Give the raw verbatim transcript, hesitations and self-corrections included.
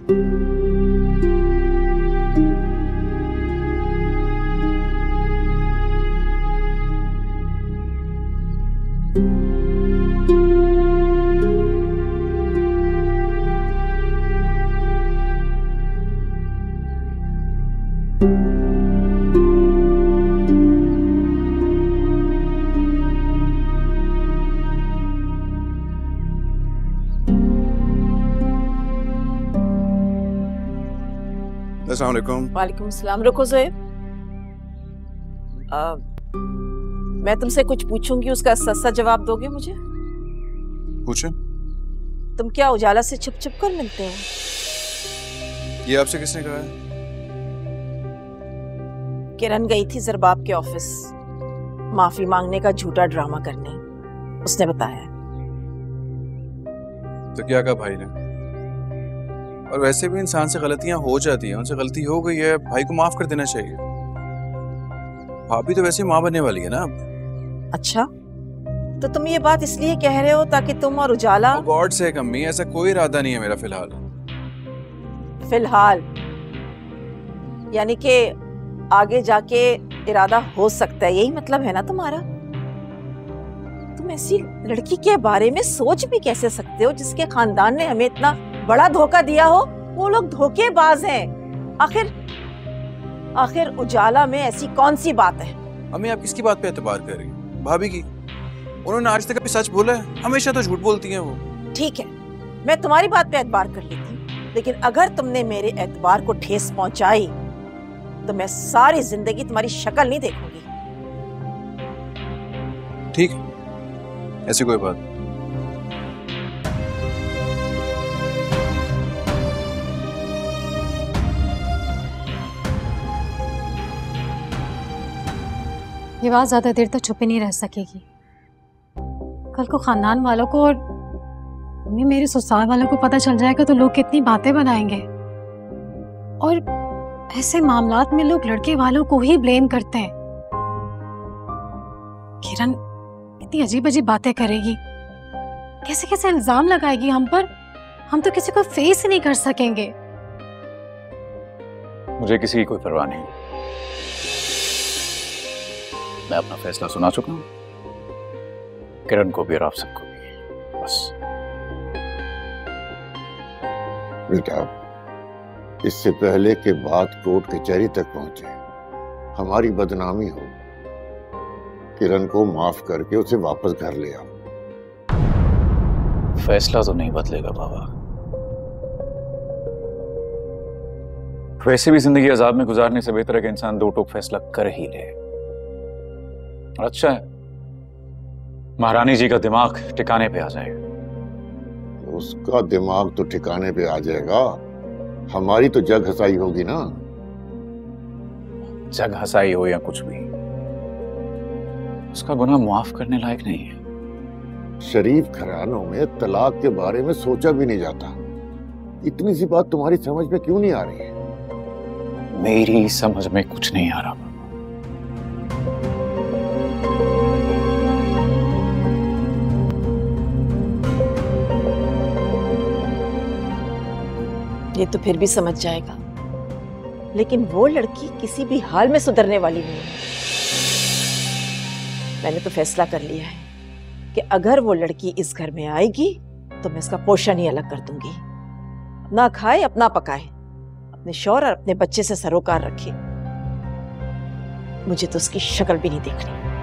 अस्सलाम वालेकुम। वालेकुम सलाम। रुको ज़ोएब, मैं तुमसे कुछ पूछूंगी, उसका सच सच जवाब दोगे मुझे? पूछे। तुम क्या उजाला से छुप छुप कर मिलते हो? ये आपसे किसने कहा है? किरण गई थी जरबाब के ऑफिस माफी मांगने का झूठा ड्रामा करने, उसने बताया। तो क्या कहा भाई ने? और वैसे भी इंसान से गलतियां हो जाती हैं, उनसे गलती हो गई है, भाई को माफ कर देना चाहिए। भाभी तो वैसे माँ बनने वाली है ना अब। अच्छा, तो तुम ये बात इसलिए कह रहे हो ताकि तुम और उजाला? गॉड से कम्मी, ऐसा कोई इरादा नहीं है मेरा फिलहाल। फिलहाल यानी कि आगे जाके इरादा हो सकता है, यही मतलब है ना तुम्हारा? तुम ऐसी लड़की के बारे में सोच भी कैसे सकते हो जिसके खानदान ने हमें इतना बड़ा धोखा दिया हो? वो लोग धोखेबाज हैं। आखिर आखिर उजाला में ऐसी कौन सी बात है? अम्मी, आप किसकी बात पे एतबार कर रही हैं? भाभी की। उन्होंने आज तक कभी सच बोला है? हमेशा तो झूठ बोलती हैं वो। ठीक है, मैं तुम्हारी बात पे एतबार कर लेती, लेकिन अगर तुमने मेरे एतबार को ठेस पहुंचाई तो मैं सारी जिंदगी तुम्हारी शक्ल नहीं देखूंगी। ठीक है, ऐसी कोई बात। ये बात ज्यादा देर तक छुपी नहीं रह सकेगी। कल को खानदान वालों को और मेरे ससुराल वालों को पता चल जाएगा तो लोग कितनी बातें बनाएंगे। और ऐसे मामलात में लोग लड़के वालों को ही ब्लेम करते हैं। किरण इतनी अजीब अजीब बातें करेगी, कैसे कैसे इल्जाम लगाएगी हम पर, हम तो किसी को फेस ही नहीं कर सकेंगे। मुझे किसी की कोई परवाह नहीं, मैं अपना फैसला सुना चुका हूं, किरण को भी और आप सबको भी। बस बेटा, इससे पहले कि बात कोर्ट कचहरी तक पहुंचे, हमारी बदनामी हो, किरण को माफ करके उसे वापस घर ले आओ। फैसला तो नहीं बदलेगा बाबा। वैसे भी जिंदगी अजाब में गुजारने से बेहतर है कि इंसान दो टूक फैसला कर ही ले। अच्छा है महारानी जी का दिमाग ठिकाने पे आ जाएगा। उसका दिमाग तो ठिकाने पे आ जाएगा, हमारी तो जग हसाई होगी ना। जग हसाई हो या कुछ भी, उसका गुनाह माफ करने लायक नहीं है। शरीफ घरानों में तलाक के बारे में सोचा भी नहीं जाता। इतनी सी बात तुम्हारी समझ में क्यों नहीं आ रही है? मेरी समझ में कुछ नहीं आ रहा। ये तो फिर भी समझ जाएगा, लेकिन वो लड़की किसी भी हाल में सुधरने वाली नहीं है। मैंने तो फैसला कर लिया है कि अगर वो लड़की इस घर में आएगी तो मैं इसका पोषण ही अलग कर दूंगी। अपना खाए, अपना पकाए, अपने शौहर और अपने बच्चे से सरोकार रखे। मुझे तो उसकी शक्ल भी नहीं देखनी।